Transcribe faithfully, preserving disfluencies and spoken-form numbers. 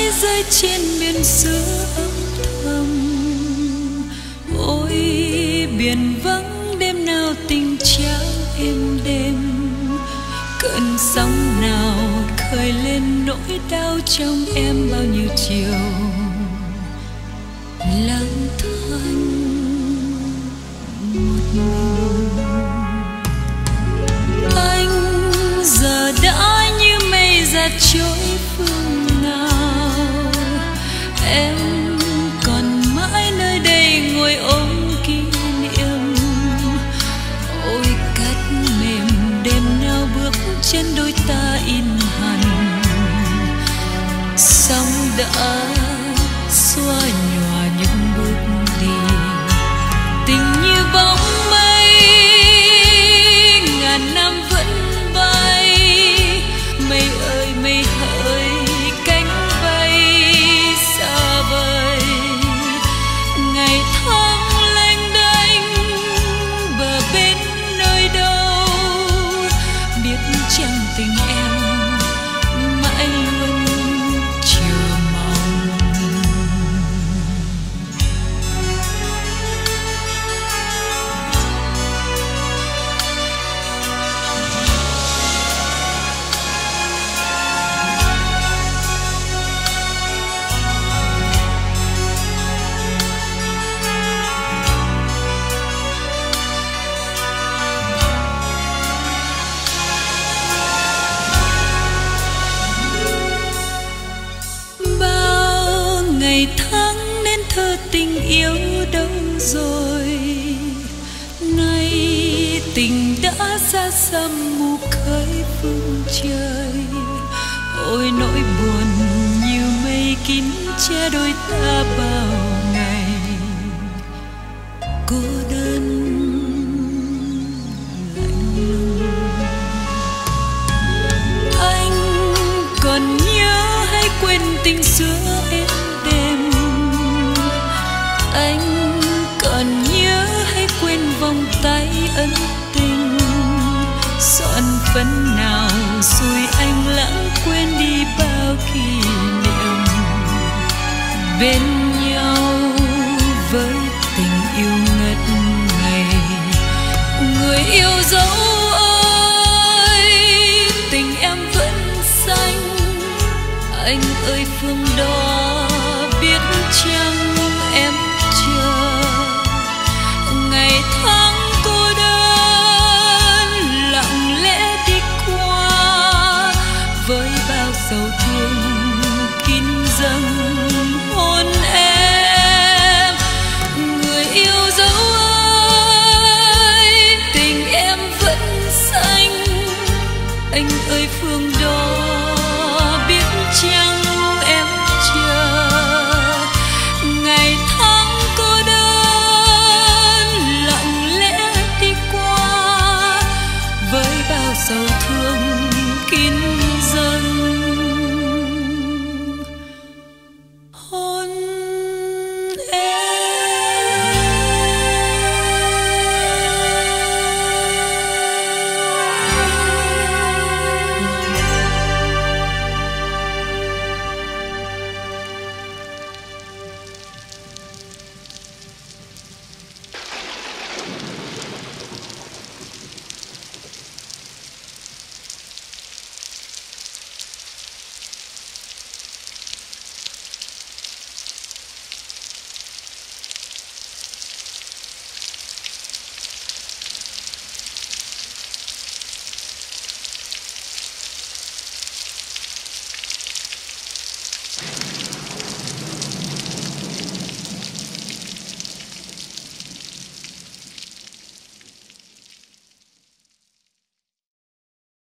rơi trên miền xưa âm thầm. Ôi biển vắng đêm nào tình trao êm đêm, cơn sóng nào khơi lên nỗi đau trong em bao nhiêu chiều lang thang một mình. Anh giờ đã như mây giạt trôi phương nào, em còn mãi nơi đây ngồi ôm kỷ niệm. Ôi cát mềm đêm nào bước chân đôi ta in hằn, sóng đã xóa nhòa những bước đi. Tình như bóng mây ngàn năm vẫn bay, mây ơi mây hỡi cánh bay xa vời. Ngày tháng lênh đênh bờ bên nơi đâu, biết chăng tình em mãi luôn chờ mong. Bao ngày tháng nên thơ tình yêu đâu rồi, nay tình đã xa xăm mù khơi phương trời. Ôi nỗi buồn như mây kín che đôi ta bao ngày cô đơn lạnh lùng. Anh còn nhớ hay quên tình xưa êm đềm, anh còn nhớ hay quên vòng tay ân tình. Son phấn nào xui anh lãng quên đi bao kỷ niệm bên nhau với tình yêu ngất ngây. Người yêu dấu ơi tình em vẫn xanh, anh ơi phương đó biết chăng